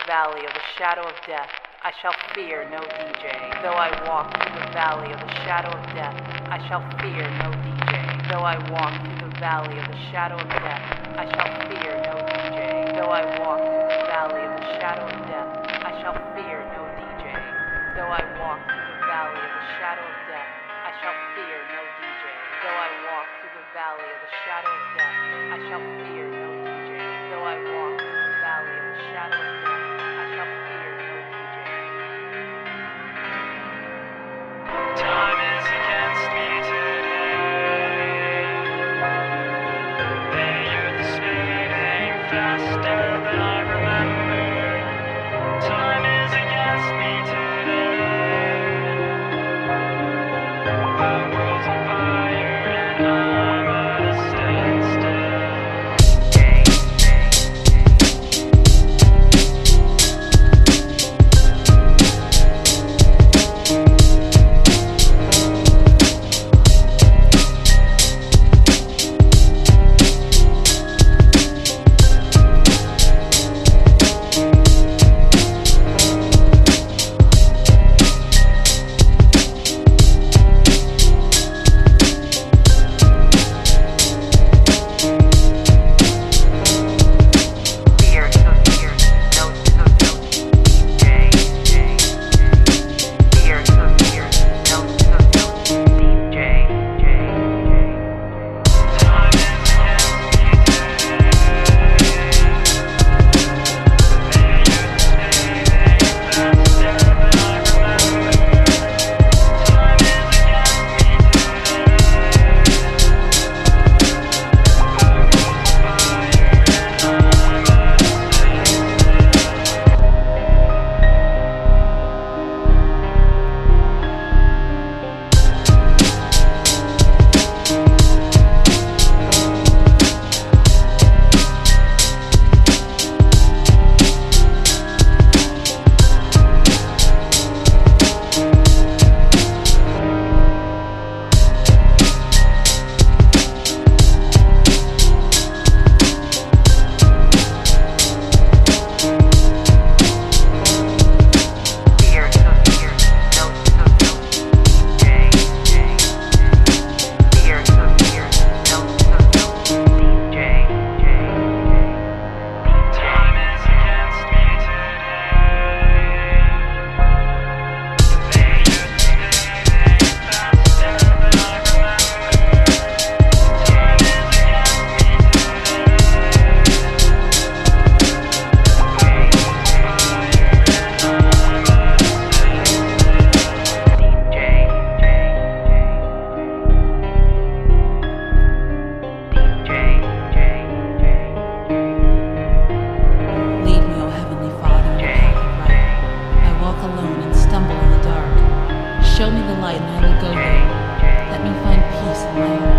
valley of the shadow of death, I shall fear no DJ. Though I walk through the valley of the shadow of death, I shall fear no DJ. Though I walk through the valley of the shadow of death, I shall fear no DJ. Though I walk through the valley of the shadow of death, I shall fear no DJ. Though I walk through the valley of the shadow of death, I shall fear no DJ. Though I walk through the valley of the shadow of death, I shall fear no DJ. Though I walk through the valley of the shadow of death, I shall fear no DJ. Time is against me today. They use the speed aim faster than I remember. Time is against me today. The world's on fire and I'm at a standstill. Show me the light and I will go there. Let me find peace in my own